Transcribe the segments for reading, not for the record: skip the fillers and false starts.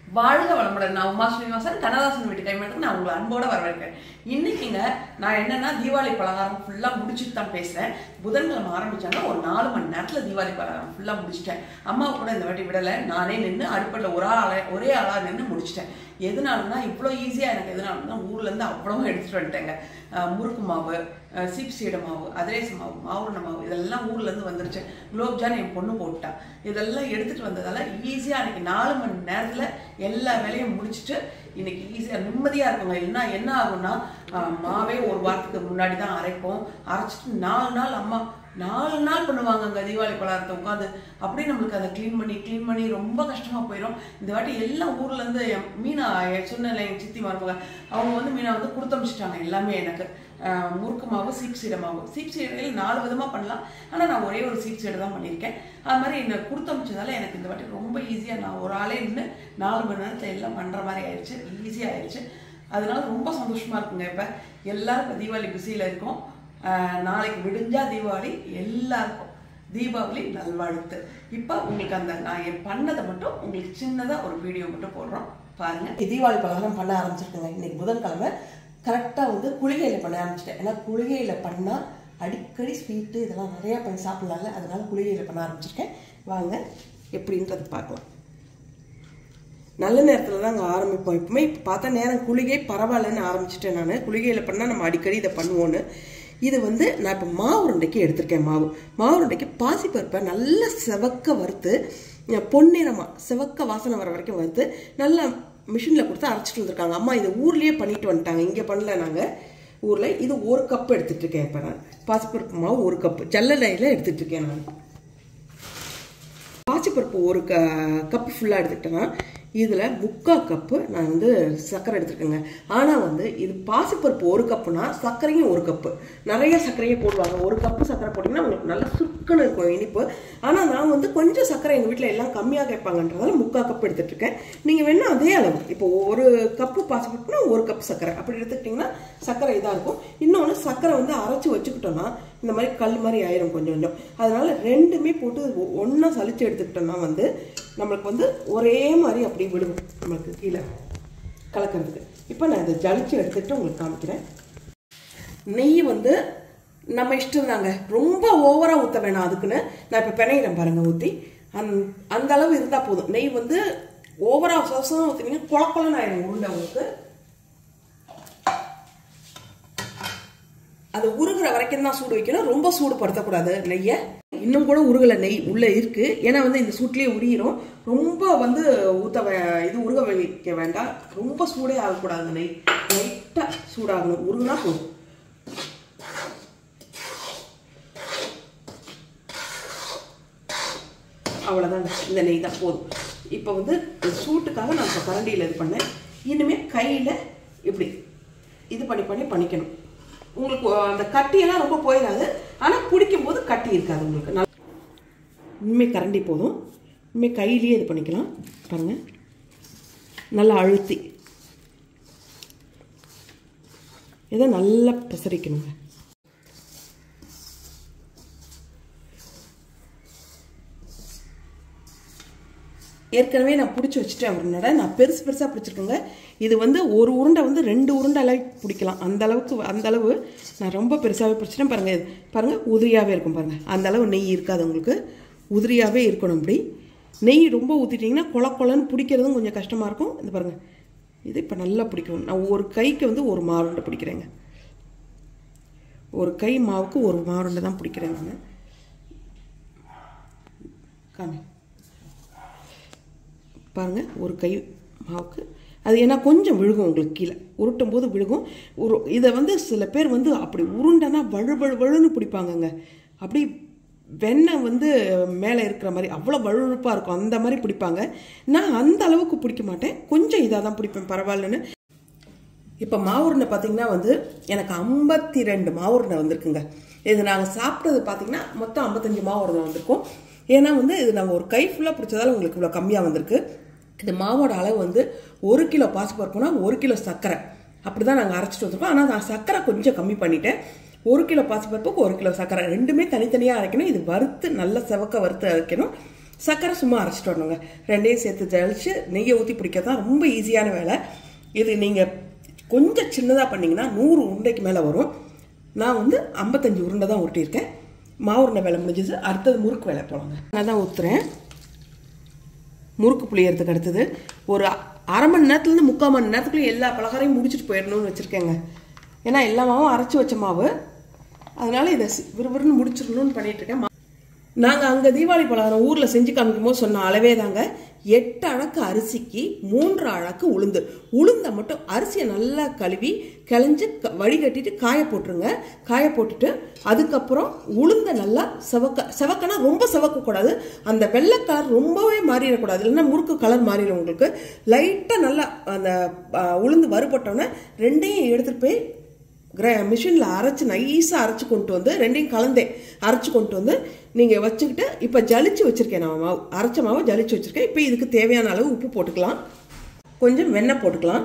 வாழ்க வளமுடன். நான் உமா ஸ்ரீனிவாசன், கண்ணதாசன் வீட்டு கைமேட்டுக்கு நான் உங்களை அன்போட வரவேற்கிறேன். இன்னைக்குங்க நான் என்னன்னா தீபாவளி பலகாரம் ஃபுல்லா முடிச்சுட்டு தான் பேசுறேன். புதன்கிழமை ஆரம்பிச்சாங்க, ஒரு 4 மணி நேரத்துல தீபாவளி பலகாரம் ஃபுல்லா முடிச்சிட்டேன். அம்மாவை கூட இந்த வாட்டி விடலை, நானே நின்று அடுப்பில் ஒரே ஆளா நின்று முடிச்சிட்டேன். எதுனாலும்னா இவ்வளோ ஈஸியாக எனக்கு எதுனாலும்னா ஊர்லேருந்து அவ்வளவும் எடுத்துகிட்டு வந்துட்டேங்க. முறுக்கு மாவு, சீப்சீடை மாவு, அதிரேச மாவு, மாவுரண மாவு இதெல்லாம் ஊர்லேருந்து வந்துருச்சு. குலோப்ஜான் என் பொண்ணு போட்டா. இதெல்லாம் எடுத்துகிட்டு வந்ததால் ஈஸியாக அன்றைக்கி 4 மணி நேரத்தில் எல்லா வேலையும் முடிச்சுட்டு இன்னைக்கு ஈஸியாக நிம்மதியாக இருக்குங்க. இல்லைன்னா என்ன ஆகும்னா மாவே ஒரு வாரத்துக்கு முன்னாடி தான் அரைப்போம். அரைச்சிட்டு 4 நாள் அம்மா 4 நாள் பண்ணுவாங்க அங்கே தீபாவளி பலகாரத்தை உட்காந்து. அப்படியே நம்மளுக்கு அதை க்ளீன் பண்ணி ரொம்ப கஷ்டமாக போயிடும். இந்த வாட்டி எல்லாம் ஊர்லேருந்து மீனா சொன்னல எங்கள் சித்தி மருமக அவங்க வந்து மீனா வந்து கொடுத்தமிச்சிட்டாங்க எல்லாமே எனக்கு. முறுக்கு மாவு, சீப்சீடை மாவு. சீப்சீடையில் 4 விதமாக பண்ணலாம், ஆனால் நான் ஒரே ஒரு சீப்சீடை தான் பண்ணியிருக்கேன். அது மாதிரி என்னை கொடுத்தமிச்சதால எனக்கு இந்த வாட்டி ரொம்ப ஈஸியாக நான் ஒரு ஆளே நின்று 4 மணி நேரத்தில் எல்லாம் பண்ணுற மாதிரி ஆயிடுச்சு, ஈஸியாக ஆயிடுச்சு. அதனால ரொம்ப சந்தோஷமாக இருக்குங்க. இப்போ எல்லாரும் இப்போ தீபாவளி பிஸியில் இருக்கோம். நாளைக்கு விடிஞ்சா தீபாவளி. எல்லாருக்கும் தீபாவளி நல்வாழ்த்து. இப்போ உங்களுக்கு அந்த நான் பண்ணதை மட்டும் உங்களுக்கு சின்னதாக ஒரு வீடியோ மட்டும் போடுறோம் பாருங்க. தீபாவளி பலகாரம் பண்ண ஆரம்பிச்சிருக்கேங்க. இன்னைக்கு புதன்கிழமை கரெக்டாக வந்து குளிகையில் பண்ண ஆரம்பிச்சிட்டேன். ஏன்னா குளிகையில் பண்ணால் அடிக்கடி ஸ்வீட்டு இதெல்லாம் நிறையா பண்ணி சாப்பிட்லாம்ல, அதனால குளிகையில் பண்ண ஆரம்பிச்சிருக்கேன். வாங்க எப்படின்றது பார்க்கலாம். நல்ல நேரத்தில் தான் அங்கே ஆரம்பிப்போம் எப்பவுமே. இப்போ பார்த்தா நேரம் குளிகை பரவாயில்லன்னு ஆரம்பிச்சிட்டேன் நான். குளிகையில் பண்ணால் நம்ம அடிக்கடி இதை பண்ணுவோன்னு. இது வந்து நான் இப்போ மாவு உருண்டைக்கு எடுத்திருக்கேன். மாவு உருண்டைக்கு பாசிப்பருப்பை நல்லா செவக்க வறுத்து பொன்னிறமாக செவக்க வாசனை வர வரைக்கும் வறுத்து நல்லா மிஷினில் கொடுத்து அரைச்சிட்டு வந்திருக்காங்க அம்மா. இது ஊர்லேயே பண்ணிட்டு வந்துட்டாங்க, இங்கே பண்ணல நாங்கள் ஊரில். இது 1 கப் எடுத்துகிட்டு இருக்கேன். இப்போ நான் பாசிப்பருப்பு மாவு 1 கப் ஜல்லடையில் எடுத்துகிட்டு இருக்கேன். நான் பாசிப்பருப்பு 1 கப்பு ஃபுல்லாக எடுத்துக்கிட்டேன்னா இதில் 3/4 கப்பு நான் வந்து சர்க்கரை எடுத்துருக்கேங்க. ஆனால் வந்து இது பாசிப்பருப்பு 1 கப்புனா சர்க்கரையும் 1 கப்பு. நிறைய சர்க்கரையே போடுவாங்க. 1 கப்பு சர்க்கரை போட்டிங்கன்னா உங்களுக்கு நல்லா சுக்குன்னு இருக்கும் இனிப்பு. ஆனால் நான் வந்து கொஞ்சம் சர்க்கரை எங்கள் வீட்டில் எல்லாம் கம்மியாக கேட்பாங்கன்றதால 3/4 கப்பு எடுத்துகிட்ருக்கேன். நீங்கள் வேணால் அதே அளவு இப்போ 1 கப்பு பாசிப்பருப்புனா 1 கப் சர்க்கரை அப்படி எடுத்துக்கிட்டிங்கன்னா சர்க்கரை இதாக இருக்கும். இன்னொன்று சர்க்கரை வந்து அரைச்சி வச்சுக்கிட்டோன்னா இந்த மாதிரி கல் மாதிரி ஆயிரும் கொஞ்சம். அதனால ரெண்டுமே போட்டு ஒன்றா சலிச்சு எடுத்துக்கிட்டோம்னா வந்து நம்மளுக்கு வந்து ஒரே மாதிரி அப்படி விடுவோம் நம்மளுக்கு கீழே கலக்கிறதுக்கு. இப்போ நான் இதை ஜலிச்சு எடுத்துக்கிட்டு உங்களுக்கு காமிக்கிறேன். நெய் வந்து நம்ம இஷ்டம் தாங்க, ரொம்ப ஓவராக ஊற்ற வேணாம். அதுக்குன்னு நான் இப்போ பிணையிறேன் பாருங்கள் ஊற்றி. அந்த அளவு இருந்தால் போதும். நெய் வந்து ஓவராக சொசம் ஊற்றினீங்க குழப்பலன்னு ஆயிடும் உருண்டை உங்களுக்கு. அது உருகிற வரைக்கும் தான் சூடு வைக்கணும், ரொம்ப சூடுபடுத்தக்கூடாது நெய்யை. இன்னும் கூட உருகலை, நெய் உள்ளே இருக்கு. ஏன்னா வந்து இந்த சூட்லேயே உருகிரும். ரொம்ப வந்து இது உருக வைக்க வேண்டாம், ரொம்ப சூடே ஆகக்கூடாது. நெய் லைட்டாக சூடாகணும், உருகுனா போதும். அவ்வளோதாங்க, இந்த நெய் தான் போதும். இப்போ வந்து சூட்டுக்காக நான் இப்போ கரண்டியில் இது பண்ணேன். இனிமேல் கையில் இப்படி இது பண்ணிக்கணும். உங்களுக்கு அந்த கட்டியெல்லாம் ரொம்ப போயிடாது, ஆனால் பிடிக்கும் போது கட்டி இருக்காது உங்களுக்கு. நல்லா இனிமேல் கரண்டி போதும். இனிமேல் கையிலேயே இது பண்ணிக்கலாம் பாருங்கள். நல்லா அழுத்தி இதை நல்லா பிரசரிக்கணுங்க. ஏற்கனவே நான் பிடிச்சி வச்சுட்டேன் உருண்டை. நான் பெருசாக பிடிச்சிருக்கேங்க. இது வந்து ஒரு உருண்டை வந்து 2 உருண்டை அளவுக்கு பிடிக்கலாம். அந்த அளவு நான் ரொம்ப பெருசாகவே பிடிச்சிட்டேன். பாருங்கள் உதிரியாகவே இருக்கும் பாருங்கள். அந்த அளவு நெய் இருக்காது உங்களுக்கு, உதிரியாகவே இருக்கணும். இப்படி நெய் ரொம்ப ஊற்றிட்டிங்கன்னா கொலன்னு பிடிக்கிறதும் கொஞ்சம் கஷ்டமாக இருக்கும். இது பாருங்கள், இது இப்போ நல்லா பிடிக்கும். நான் ஒரு கைக்கு வந்து 1 மாவுருண்டை பிடிக்கிறேங்க. 1 கை மாவுக்கு 1 மாவுருண்டை தான் பிடிக்கிறேன் நான். காமி பாருங்கள், 1 கை மாவுக்கு. அது ஏன்னா கொஞ்சம் விழுகும் உங்களுக்கு, கீழே உருட்டும் போது விழுகும். இதை வந்து சில பேர் வந்து அப்படி உருண்டைனா வழுன்னு பிடிப்பாங்கங்க. அப்படி வெண்ணெய் வந்து மேலே இருக்கிற மாதிரி அவ்வளோ வழுப்பாக இருக்கும், அந்த மாதிரி பிடிப்பாங்க. நான் அந்த அளவுக்கு பிடிக்க மாட்டேன், கொஞ்சம் இதாக தான் பிடிப்பேன், பரவாயில்லன்னு. இப்போ மாவுருண்டை பார்த்தீங்கன்னா வந்து எனக்கு 52 மாவுருண்டை வந்திருக்குங்க. இது நாங்கள் சாப்பிட்டது பார்த்தீங்கன்னா மொத்தம் 55 மாவுருண்டை வந்திருக்கும். ஏன்னா வந்து இது நாங்கள் ஒரு கை ஃபுல்லாக பிடிச்சதால உங்களுக்கு இவ்வளோ கம்மியாக வந்திருக்கு. இது மாவோட அளவு வந்து 1 கிலோ பாசிப்பருப்புனா 1 கிலோ சர்க்கரை அப்படி தான் நாங்கள் அரைச்சிட்டு வந்திருக்கோம். ஆனால் நான் சர்க்கரை கொஞ்சம் கம்மி பண்ணிட்டேன். 1 கிலோ பாசிப்பருப்புக்கு 1 கிலோ சர்க்கரை ரெண்டுமே தனித்தனியாக அரைக்கணும். இது வறுத்து நல்லா செவக்க வறுத்து அரைக்கணும். சர்க்கரை சும்மா அரைச்சிட்டு வரணுங்க. ரெண்டையும் சேர்த்து ஜலிச்சு நெய்யை ஊற்றி பிடிக்க தான் ரொம்ப ஈஸியான வேலை. இது நீங்கள் கொஞ்சம் சின்னதாக பண்ணிங்கன்னா 100 உருண்டைக்கு மேலே வரும். நான் வந்து 55 உருண்டை தான் உருட்டியிருக்கேன். மாவு உருண்டை வேலை முடிஞ்சது. அடுத்தது முறுக்கு வேலை போகலாங்க. நான் தான் ஊற்றுறேன். முறுக்கு புளியறதுக்கு அடுத்தது ஒரு அரை மணி நேரத்துலேருந்து 3/4 மணி நேரத்துக்குள்ளே எல்லா பலகாரையும் முடிச்சுட்டு போயிடணும்னு வச்சுருக்கேங்க. ஏன்னா எல்லா மாவும் அரைச்சி வச்ச மாவு, அதனால் இதை விறுவிறுன்னு முடிச்சிடணும்னு பண்ணிகிட்ருக்கேன். நாங்கள் அங்கே தீபாவளி பலகாரம் ஊரில் செஞ்சு காமிக்கும் போது சொன்ன அளவே தாங்க. 8 அழகு அரிசிக்கு 3 அழகு உளுந்து. உளுந்தை மட்டும் அரிசியை நல்லா கழுவி கிளஞ்சி வடிகட்டிட்டு காய போட்டுருங்க. காய போட்டுட்டு அதுக்கப்புறம் உளுந்தை நல்லா செவக்கனா ரொம்ப செவக்கக்கூடாது. அந்த வெள்ளை கலர் ரொம்பவே மாறிடக்கூடாது, இல்லைன்னா முறுக்கு கலர் மாறிடும் உங்களுக்கு. லைட்டாக நல்லா அந்த உளுந்து வறுபட்டோன்னே ரெண்டையும் எடுத்துகிட்டு போய் மிஷினில் அரைச்சி நைஸாக அரைச்சி கொண்டு வந்து ரெண்டையும் கலந்தே அரைச்சி கொண்டு வந்து நீங்கள் வச்சுக்கிட்டு இப்போ ஜலிச்சு வச்சுருக்கேன். நான் மாவு அரைச்ச மாவு ஜலிச்சு வச்சுருக்கேன். இப்போ இதுக்கு தேவையான அளவு உப்பு போட்டுக்கலாம், கொஞ்சம் வெண்ணெய் போட்டுக்கலாம்.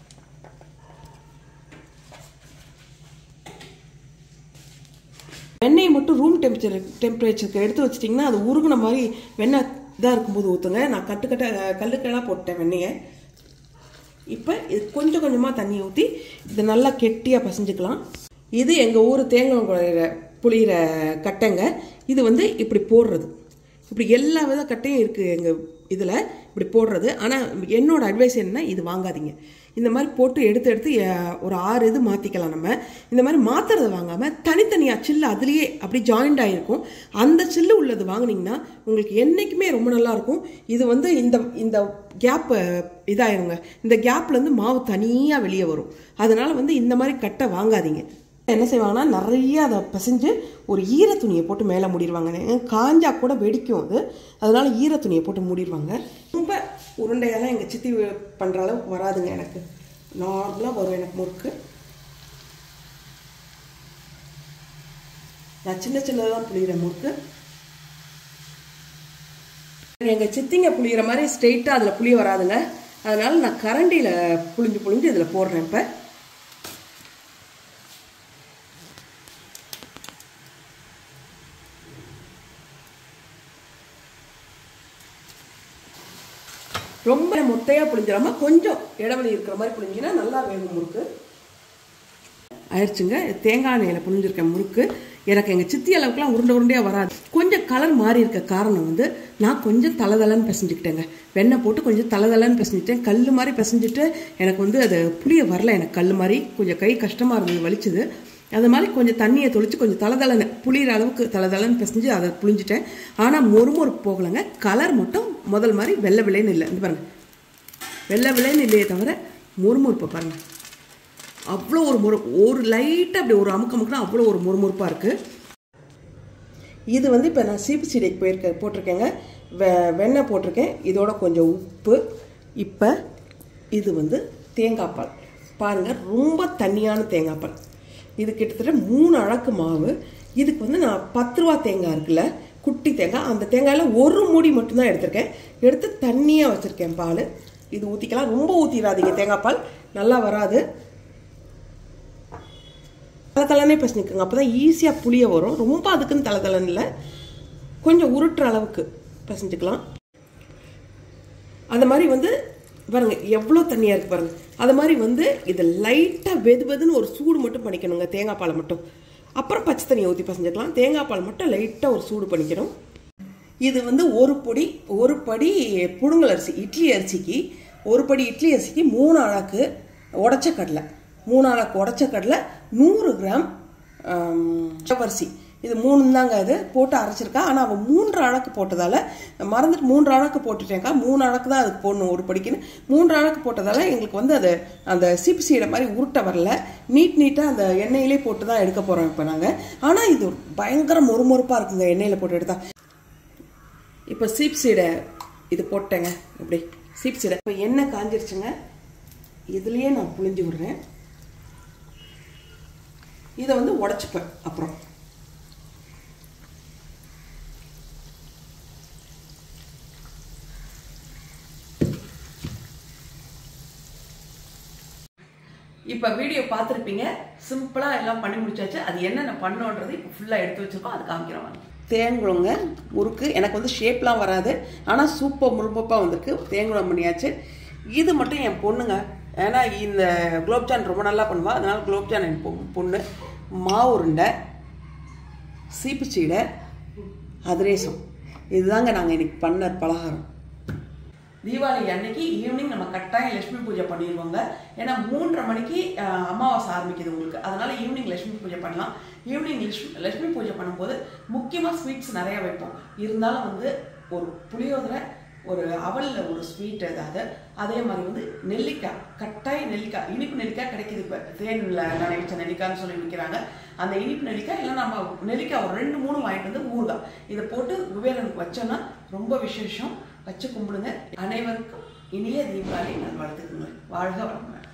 வெண்ணெயை மட்டும் ரூம் டெம்பரேச்சருக்கு எடுத்து வச்சிட்டிங்கன்னா அது உருகுன மாதிரி வெண்ணெய் இதாக இருக்கும்போது ஊற்றுங்க. நான் கல்லுக்கெல்லாம் போட்டேன் வெண்ணெயை. இப்போ இது கொஞ்சம் கொஞ்சமாக தண்ணி ஊற்றி இது நல்லா கெட்டியாக பசைஞ்சுக்கலாம். இது எங்கள் ஊர் தேங்காய் புளிகிற கட்டைங்க. இது வந்து இப்படி போடுறது, இப்படி எல்லா வித கட்டையும் இருக்குது எங்கள் இதில் இப்படி போடுறது. ஆனால் என்னோட அட்வைஸ் என்னன்னா, இது வாங்காதீங்க. இந்த மாதிரி போட்டு எடுத்து ஒரு 6 இது மாற்றிக்கலாம். நம்ம இந்த மாதிரி மாற்றுறதை வாங்காமல் தனித்தனியாக சில்லு அதுலேயே அப்படி ஜாயிண்ட் ஆகிருக்கும் அந்த சில்லு உள்ளது வாங்கினீங்கன்னா உங்களுக்கு என்றைக்குமே ரொம்ப நல்லாயிருக்கும். இது வந்து இந்த கேப்பு இதாயிருங்க. இந்த கேப்லேருந்து மாவு தனியாக வெளியே வரும். அதனால் வந்து இந்த மாதிரி கட்டை வாங்காதீங்க. என்ன செய்வாங்கன்னா, நிறைய அதை பிசைஞ்சு ஒரு ஈர துணியை போட்டு மேலே மூடிடுவாங்க. காஞ்சா கூட வெடிக்கும் அது, அதனால ஈர துணியை போட்டு மூடிடுவாங்க. ரொம்ப உருண்டையெல்லாம் எங்கள் சித்தி பண்ணுற அளவுக்கு வராதுங்க. எனக்கு நார்மலாக வரும் எனக்கு முறுக்கு. நான் சின்னதாக தான் புளிகிற முறுக்கு. எங்கள் சித்திங்க புளிகிற மாதிரி ஸ்ட்ரெயிட்டாக அதில் புளிய வராதுங்க. அதனால நான் கரண்டியில் புளிஞ்சு இதில் போடுறேன். இப்போ ரொம்ப மொட்டையாக புளிஞ்சிடாம கொஞ்சம் இடைவெளி இருக்கிற மாதிரி புளிஞ்சிங்கன்னா நல்லா வேகும் முறுக்கு. ஆயிடுச்சுங்க. தேங்காய் எண்ணெயில் புளிஞ்சிருக்கேன் முறுக்கு. எனக்கு எங்கள் சித்தி அளவுக்குலாம் உருண்டையாக வராது. கொஞ்சம் கலர் மாறி இருக்க காரணம் வந்து நான் கொஞ்சம் தளதளன்னு பிசைஞ்சுக்கிட்டேங்க. வெண்ணெய் போட்டு கொஞ்சம் தளதளன்னு பிசைஞ்சிட்டேன். கல் மாதிரி பிசைஞ்சிட்டு எனக்கு வந்து அது புளிய வரல. எனக்கு கல் மாதிரி கொஞ்சம் கை கஷ்டமாக இருந்தது, வலிச்சுது. அது மாதிரி கொஞ்சம் தண்ணியை தொளிச்சு கொஞ்சம் தளதளன்னு புளிகிற அளவுக்கு தளதளன்னு பிசைஞ்சு அதை புளிஞ்சிட்டேன். ஆனால் மொறுமொறுப்பு போகலைங்க. கலர் மட்டும் முதல் மாதிரி வெள்ளை விளைன்னு இல்லை. இந்த பாருங்கள், வெள்ளை விளைன்னு இல்லையே தவிர மொறுமொறுப்பை பாருங்கள். அவ்வளோ ஒரு லைட்டாக அப்படி ஒரு அமுக்கமுக்குனா அவ்வளோ ஒரு மொறுமொறுப்பாக இருக்குது. இது வந்து இப்போ நான் சீப்பு சீடைக்கு போட்டிருக்கேங்க. வெண்ணெய் போட்டிருக்கேன், இதோட கொஞ்சம் உப்பு. இப்போ இது வந்து தேங்காய் பால் பாருங்கள், ரொம்ப தண்ணியான தேங்காய் பால். இது கிட்டத்தட்ட 3 அழகு மாவு. இதுக்கு வந்து நான் 10 ரூபா தேங்காய் இருக்குல்ல, குட்டி தேங்காய், அந்த தேங்காயில் ஒரு மூடி மட்டும்தான் எடுத்திருக்கேன். எடுத்து தண்ணியாக வச்சுருக்கேன் பால். இது ஊற்றிக்கலாம். ரொம்ப ஊற்றிடாதீங்க, தேங்காய் பால் நல்லா வராது. தளத்தலனே பசனிக்குங்க, அப்போ தான் ஈஸியாக புளிய வரும். ரொம்ப அதுக்குன்னு தளத்தலன்னு இல்லை, கொஞ்சம் உருட்டுற அளவுக்கு பசஞ்சுக்கலாம். அந்த மாதிரி வந்து பாருங்க எவ்வளோ தண்ணியாக இருக்குது பாருங்க. அது மாதிரி வந்து இதை லைட்டாக வெதுன்னு ஒரு சூடு மட்டும் பண்ணிக்கணுங்க, தேங்காய் பாலை மட்டும். அப்புறம் பச்சை தண்ணியை ஊற்றி பசஞ்சுக்கலாம். தேங்காய் பால் மட்டும் லைட்டாக ஒரு சூடு பண்ணிக்கணும். இது வந்து ஒரு படி புழுங்கல் அரிசி, இட்லி அரிசிக்கு 1 படி இட்லி அரிசிக்கு 3 அழகு உடச்ச கடலை, 3 அழகு உடச்ச கடலை, 100 கிராம் ஜவ்வரிசி. இது 3 தாங்க இது போட்டு அரைச்சிருக்கா. ஆனால் அவன் 3 அழகு போட்டதால் மறந்துட்டு 3 அழகு போட்டுட்டேங்க்கா. 3 அழகு தான் அதுக்கு போடணும் ஒரு படிக்குன்னு. 3 அழகு போட்டதால் எங்களுக்கு வந்து அது அந்த சீப்பு சீடை மாதிரி உருட்ட வரல. நீட்டாக அந்த எண்ணெயிலே போட்டு தான் எடுக்க போகிறோம் இப்போ நாங்கள். ஆனால் இது பயங்கர மொறுமொறுப்பாக இருக்குங்க எண்ணெயில் போட்டு எடுத்தா. இப்போ சீப்பு சீடை இது போட்டேங்க. இப்படி சீப்பு சீடை இப்போ எண்ணெய் காஞ்சிருச்சுங்க. இதுலேயே நான் புளிஞ்சு விடுறேன். இதை வந்து உடச்சிப்பேன். அப்புறம் இப்போ வீடியோ பார்த்துருப்பீங்க. சிம்பிளாக எல்லாம் பண்ணி முடிச்சாச்சு. அது என்னென்ன பண்ணோன்றது இப்போ ஃபுல்லாக எடுத்து வச்சுருக்கோம், அது காமிக்கிறோம். தேங்குழங்க முறுக்கு. எனக்கு வந்து ஷேப்லாம் வராது, ஆனால் சூப்பர் முறுப்பாக வந்திருக்கு. தேங்குழம் பண்ணியாச்சு. இது மட்டும் என் பொண்ணுங்க, ஏன்னா இந்த குலோப்ஜான் ரொம்ப நல்லா பண்ணுவா, அதனால குலோப்ஜான் என் பொண்ணு. மாவு உருண்டை, சீப்புச்சீடை, அதிரேசம், இதுதாங்க நாங்கள் இன்னைக்கு பண்ண பலகாரம். தீபாவளி அன்னைக்கு ஈவினிங் நம்ம கட்டாயம் லட்சுமி பூஜை பண்ணிடுவோங்க. ஏன்னா 3:30 மணிக்கு அமாவாசை ஆரம்பிக்குது உங்களுக்கு, அதனால ஈவினிங் லட்சுமி பூஜை பண்ணலாம். ஈவினிங் லட்சுமி பூஜை பண்ணும்போது முக்கியமாக ஸ்வீட்ஸ் நிறையா வைப்போம். இருந்தாலும் வந்து ஒரு புளியோதரை, ஒரு அவலில் ஒரு ஸ்வீட் ஏதாவது, அதே மாதிரி வந்து நெல்லிக்காய், கட்டாயம் நெல்லிக்காய், இனிப்பு நெல்லிக்காய் கிடைக்கிது. இப்போ தேனில் நினைச்ச நெல்லிக்காய்னு சொல்லி விற்கிறாங்க. அந்த இனிப்பு நெல்லிக்காய் இல்லை நம்ம நெல்லிக்காய் ஒரு 2-3 வாங்கிட்டு வந்து ஊறுகாய் இதை போட்டு குபேரனுக்கு வச்சோன்னா ரொம்ப விசேஷம். வச்சு கும்பிடுங்க. அனைவருக்கும் இனிய தீபாவளி நல்வாழ்த்துக்குங்க. வாழ்க வளமுடன்.